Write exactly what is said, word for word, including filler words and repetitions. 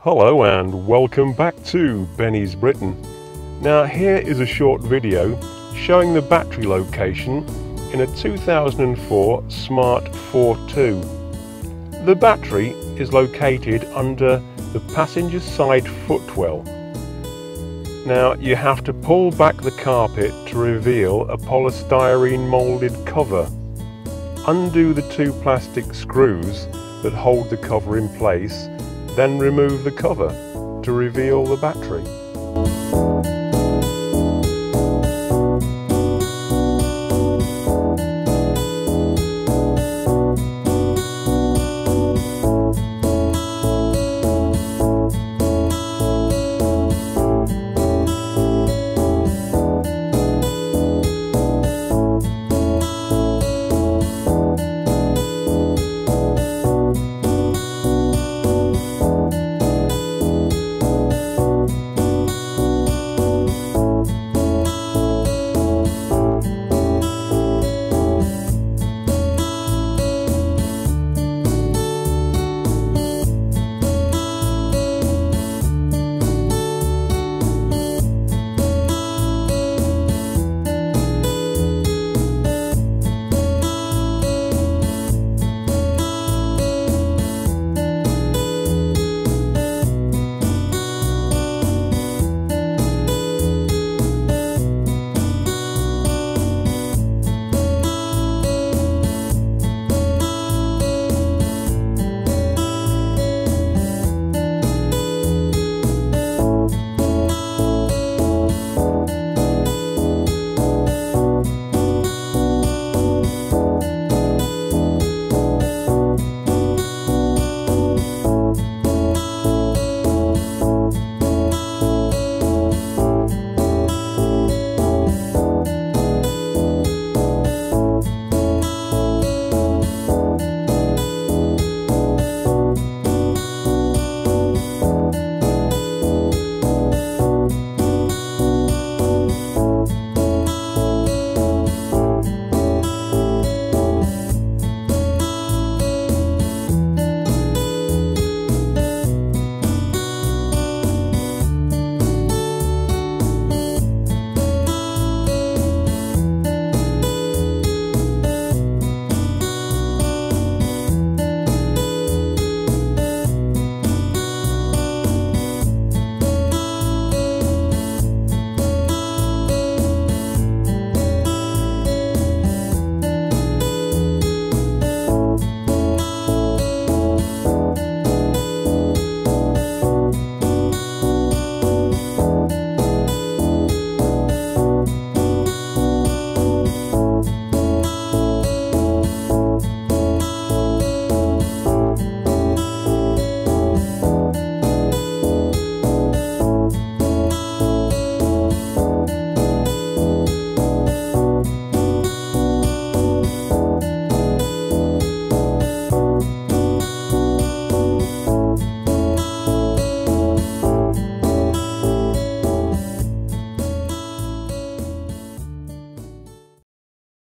Hello and welcome back to Benny's Britain. Now here is a short video showing the battery location in a two thousand four Smart Fortwo. The battery is located under the passenger side footwell. Now you have to pull back the carpet to reveal a polystyrene moulded cover. Undo the two plastic screws that hold the cover in place, then remove the cover to reveal the battery.